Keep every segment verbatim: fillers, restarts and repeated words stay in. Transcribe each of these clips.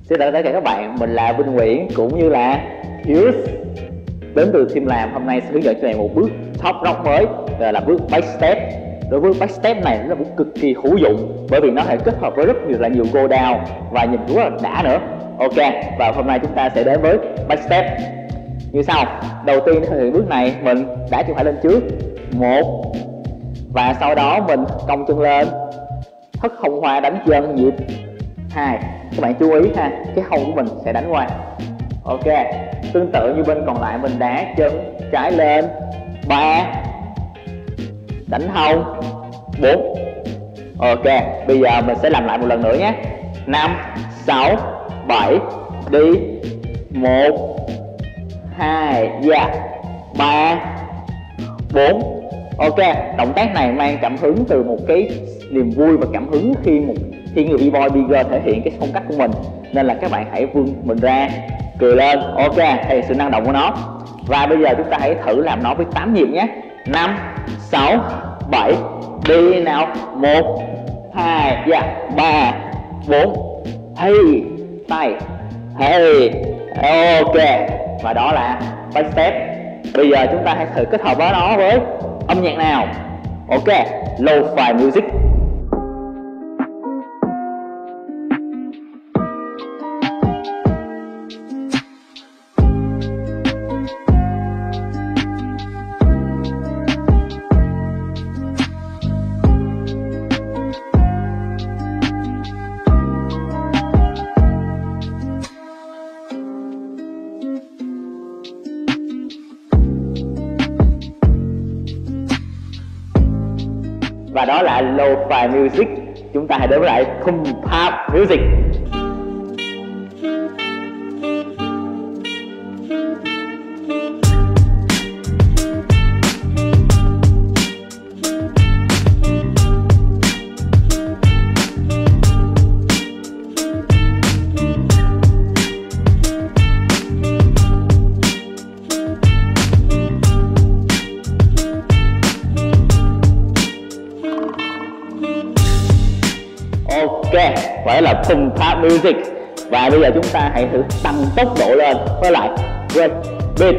Xin chào tất cả các bạn, mình là Vinh Nguyễn cũng như là Hiếu đến từ team làm. Hôm nay sẽ hướng dẫn cho bạn một bước top rock mới, gọi là bước backstep. Đối với backstep này nó là bước cực kỳ hữu dụng bởi vì nó thể kết hợp với rất nhiều là nhiều go down và nhìn rất là đã nữa. Ok, và hôm nay chúng ta sẽ đến với backstep như sau. Đầu tiên để thực hiện bước này mình đã chân phải lên trước một, và sau đó mình cong chân lên, thất hồng hoa đánh chân nhịp hai. Các bạn chú ý ha, cái hông của mình sẽ đánh qua. Ok, tương tự như bên còn lại mình đá chân trái lên ba, đánh hông bốn. Ok, bây giờ mình sẽ làm lại một lần nữa nhé. Năm, sáu, bảy, đi một, hai, dạ, ba, bốn. Ok, động tác này mang cảm hứng từ một cái niềm vui và cảm hứng khi một khi người b-boy bigger thể hiện cái phong cách của mình, nên là các bạn hãy vươn mình ra, cười lên. Ok, thì sự năng động của nó. Và bây giờ chúng ta hãy thử làm nó với tám nhịp nhé. Năm, sáu, bảy, đi nào. Một, hai, dạ, ba, bốn. Hey, tay, hey. Ok, và đó là backstep. Bây giờ chúng ta hãy thử kết hợp với nó với âm nhạc nào. Ok, lo-fi music. Và đó là lo-fi music. Chúng ta hãy đến với lại thum pop music. Ok, vậy là thum pop music. Và bây giờ chúng ta hãy thử tăng tốc độ lên với lại break beat.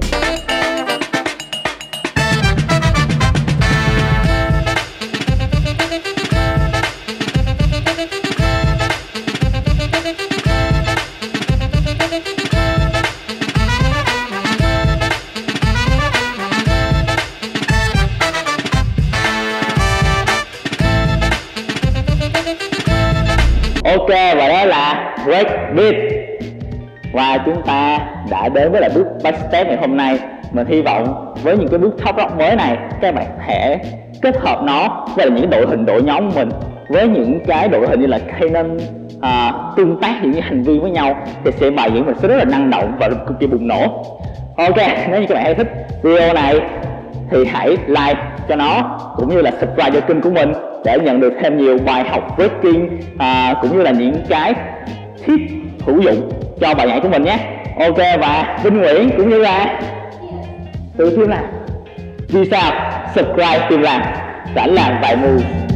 Ok, và đó là break beat. Và chúng ta đã đến với lại bước backstep ngày hôm nay. Mình hy vọng với những cái bước top rock mới này, các bạn sẽ kết hợp nó với những đội hình đội nhóm của mình, với những cái đội hình như là Kanan à, tương tác những hành vi với nhau, thì sẽ bài diễn mình sẽ rất là năng động và cực kỳ bùng nổ. Ok, nếu như các bạn hay thích video này thì hãy like cho nó cũng như là subscribe cho kênh của mình để nhận được thêm nhiều bài học breaking à, cũng như là những cái tip hữu dụng cho bài nhảy của mình nhé. Ok, và Vinh Nguyễn cũng như là từ team làm vì sao subscribe team làm sẵn làm vài move.